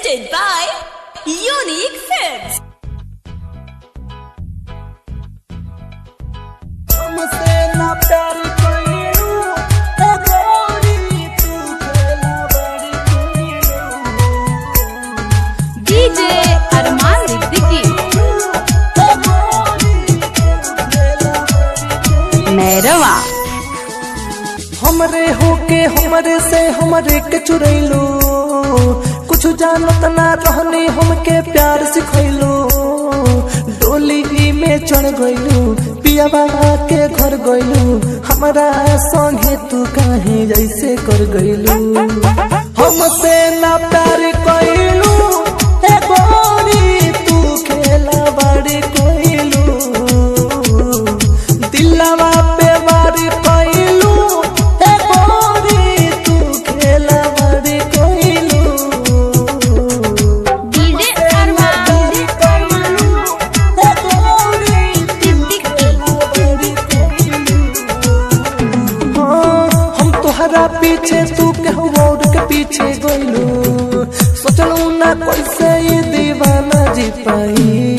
presented by Unique Films. DJ अरमान सिद्दीकी मैरवा हमरे होके हमरे से हमरे के चुरैलो कुछ जानत ना रहनी हमके प्यार सिखैलो डोली में चढ़ गइलू पियाबा के घर गइलू हमरा संगे तू काहे जैसे कर गइलू हमसे ना प्यार कइलू ए गोरी तू खेला बड़ी कइलू दिलवा पे वारी कइलू ए गोरी तू खेला बड़ी कइलू DJ अरमान हम तोहरा पीछे तू केहू और के पीछे गइलू सोचलू ना कैसे ये दीवाना जी पाई